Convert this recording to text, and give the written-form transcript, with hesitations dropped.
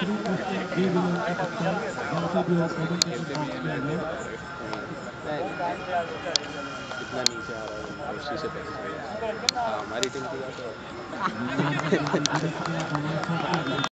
कितना नीचे आ रहा है बंदा, उसी से पता चलेगा। हाँ, हमारी टीम की बात है।